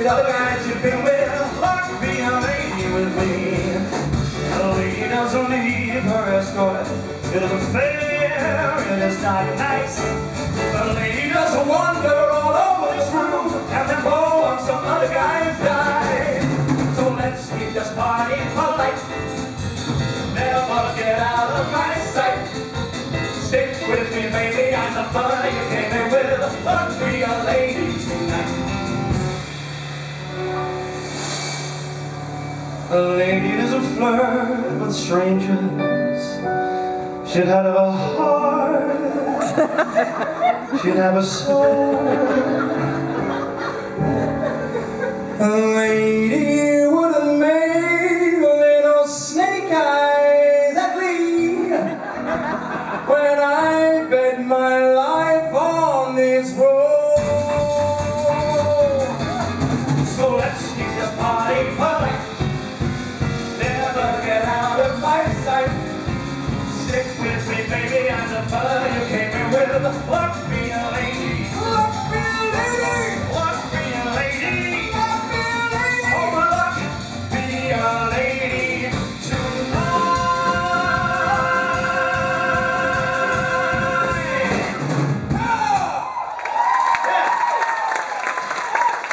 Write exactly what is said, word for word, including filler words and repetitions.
other guys you've been with, like being a lady with me. A lady doesn't need her escort. It isn't fair, it is not nice. A lady doesn't wander all over this room and then blow on some other guy's dime. So let's keep this party polite. Never get out of my sight. Stick with me, baby, I'm the fun you came in with. Let's be a lady tonight. A lady doesn't flirt with strangers. She'd have a heart. She'd have a soul. A lady wouldn't make little snake eyes at me when I bet my life on this road. So let's keep this party polite. Never get out of my sight. Stick with me, baby, I'm the fella you came in with. Let's be